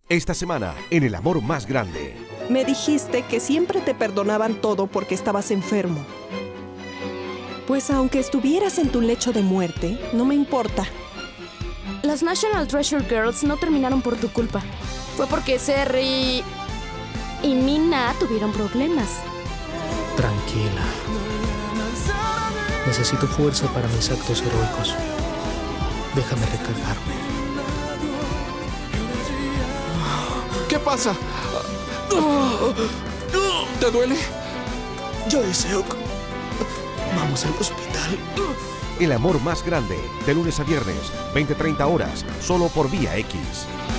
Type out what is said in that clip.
Esta semana, en El amor más grande. Me dijiste que siempre te perdonaban todo porque estabas enfermo. Pues aunque estuvieras en tu lecho de muerte, no me importa. Las National Treasure Girls no terminaron por tu culpa. Fue porque Serry y Mina tuvieron problemas. Tranquila. Necesito fuerza para mis actos heroicos. Déjame recargarme. ¿Qué pasa? ¿Te duele? Yo deseo... Vamos al hospital. El amor más grande, de lunes a viernes, 20-30 horas, solo por Vía X.